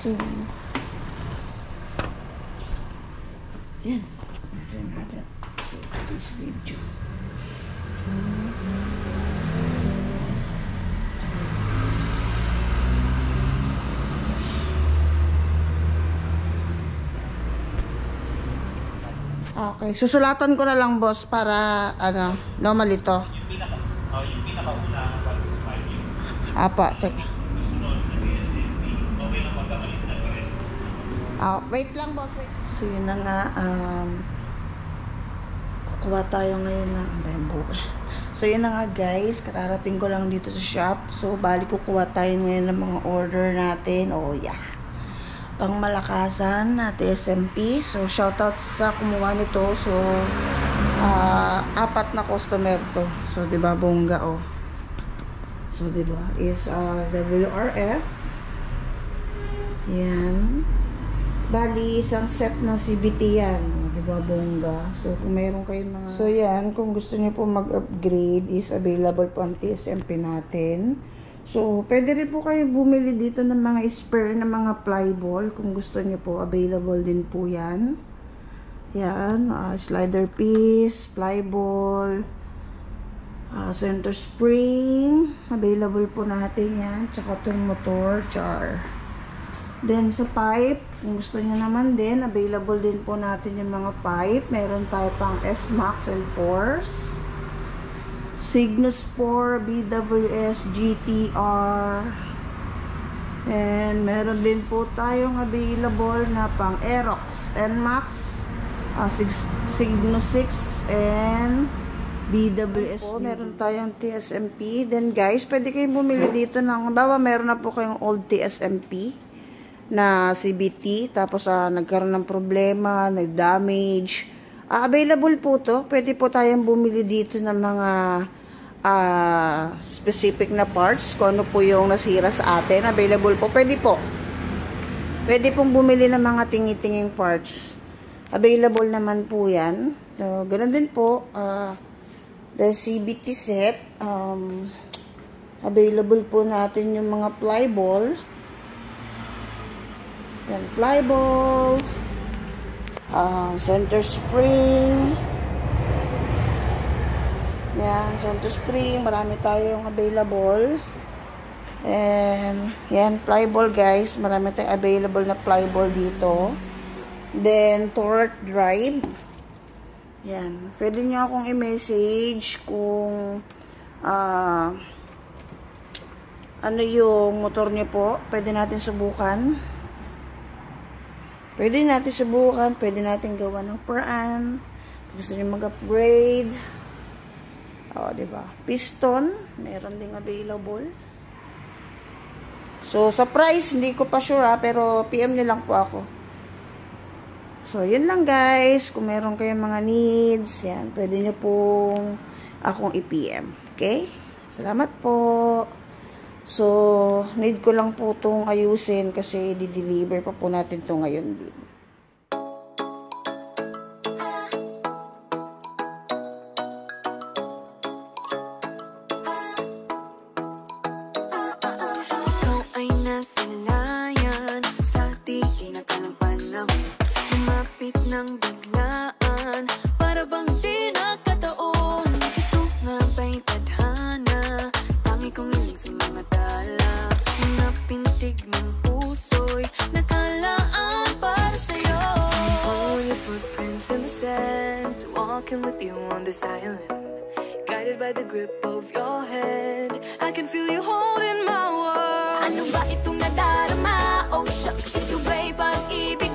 So, yan. Natin natin. So, this video. Okay, susulatan ko na lang, boss, para ano, normal ito. Yung pinakauna, 1.5 yung Apa, sige. okay lang magkamalit na rest. Wait lang, boss, wait. So, yun na nga, kukuha tayo ngayon ng So, yun na nga, guys, kararating ko lang dito sa shop. So, balik kukuha tayo ngayon ng mga order natin. Oh, yeah. Pangmalakasan na TSMP. So, shoutout sa kumuha nito. So, 4 na customer to. So, diba, bongga, oh. So, diba, is WRF. Yan. Bali, isang set ng CBT yan. Diba, bongga. So, kung mayroon kayong mga... So, yan. Kung gusto niyo po mag-upgrade, is available po ang TSMP natin. So, pwede rin po kayo bumili dito ng mga spare na mga flyball. Kung gusto niyo po, available din po yan. Yan. Slider piece, flyball, center spring. Available po natin yan. Tsaka itong motor, char. Then, sa pipe, kung gusto niyo naman din, available din po natin yung mga pipe. Meron tayo pang S-Max and Force. Cygnus 4, BWS, GTR. And meron din po tayong available na pang Aerox, NMAX, Cygnus 6, and BWS. Po, meron tayong TSMP. Then guys, pwede kayong bumili dito ng, bawa meron na po kayong old TSMP na CBT. Tapos nagkaroon ng problema, nag-damage. Available po to. Pwede po tayong bumili dito ng mga specific na parts. Kung ano po yung nasira sa atin. Available po. Pwede po. Pwede pong bumili ng mga tingi-tinging parts. Available naman po yan. So, ganun din po. The CBT set. Available po natin yung mga flyball. Yan, flyball. Center spring. Yan, center spring. Marami tayong available. And, yan, flyball guys. Marami tayong available na flyball dito. Then, torque drive. Yan. Pwede nyo akong i-message kung ano yung motor nyo po. Pwede natin subukan. Pwede natin subukan. Pwede natin gawa ng per-an. Gusto nyo mag-upgrade. O, diba? Piston. Meron ding available. So, sa price, hindi ko pa sure pero PM nyo lang po ako. So, yun lang guys. Kung meron kayong mga needs, yan. Pwede nyo pong akong i-PM. Okay? Salamat po. So, need ko lang po itong ayusin kasi di-deliver pa po natin ito ngayon din. Ikaw ay nasilayan sa tingin at alang panahon. Lumapit ng biglaan para bang di nakataon. Ito nga ba'y tadhana? Tangi kong iling sa mga tala. Napintig ng puso'y nakalaan para sa'yo. Following your footprints in the sand, walking with you on this island. Guided by the grip of your hand, I can feel you holding my world. Ano ba itong nadarama? Oh shucks, ito ba'y pag-ibig?